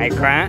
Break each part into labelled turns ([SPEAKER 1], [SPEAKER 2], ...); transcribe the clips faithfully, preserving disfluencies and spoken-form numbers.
[SPEAKER 1] Hay quá.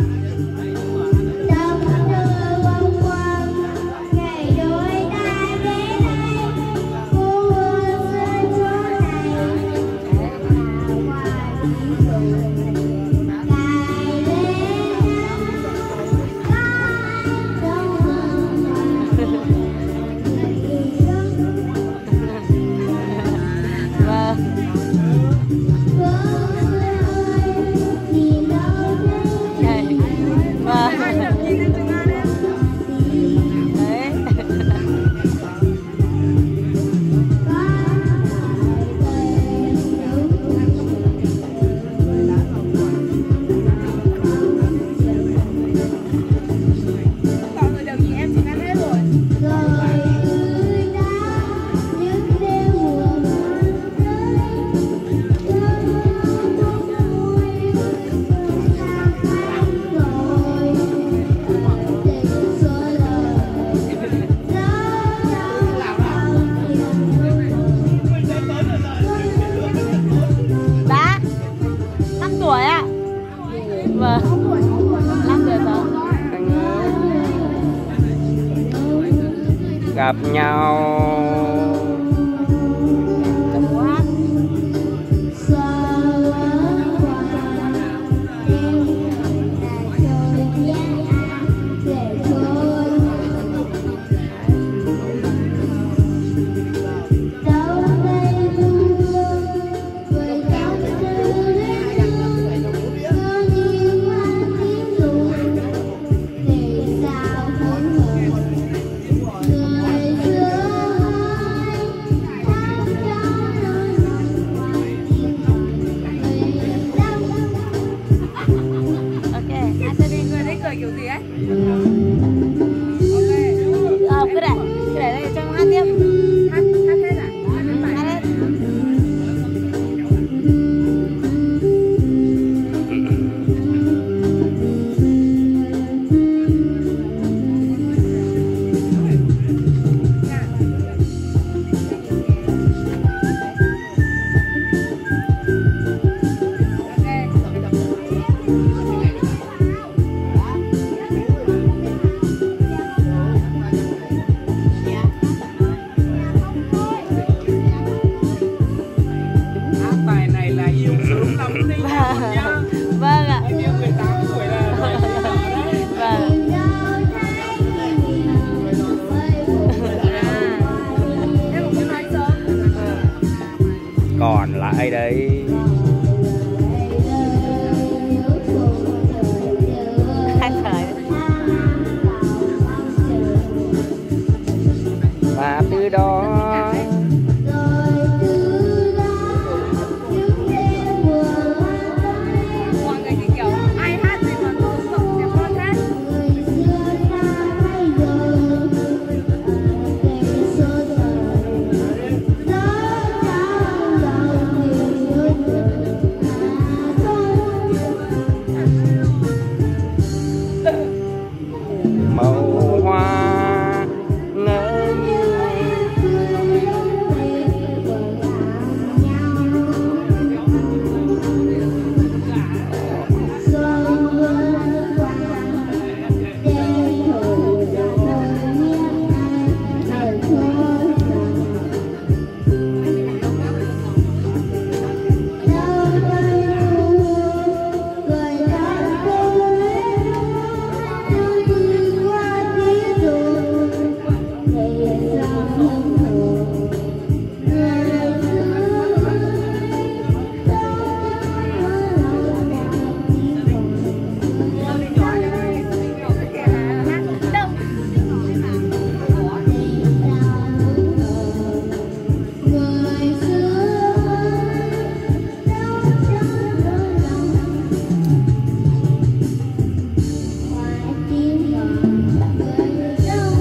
[SPEAKER 1] Gặp nhau.
[SPEAKER 2] Kiểu gì ấy? Ok. Ờ, cứ để, cứ để đây cho hát tiếp. Hát, hát hết à? Hát hết bài. Hát hết. Vâng ạ. Em yêu mười tám tuổi là vâng.
[SPEAKER 1] Còn lại đây và từ đó màu hoa ngỡ như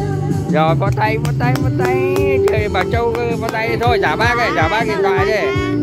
[SPEAKER 1] rồi, vỗ tay, vỗ tay, vỗ tay. Trời, Bảo Châu vỗ tay thôi, trả ba cái, trả ba cái điện thoại đi.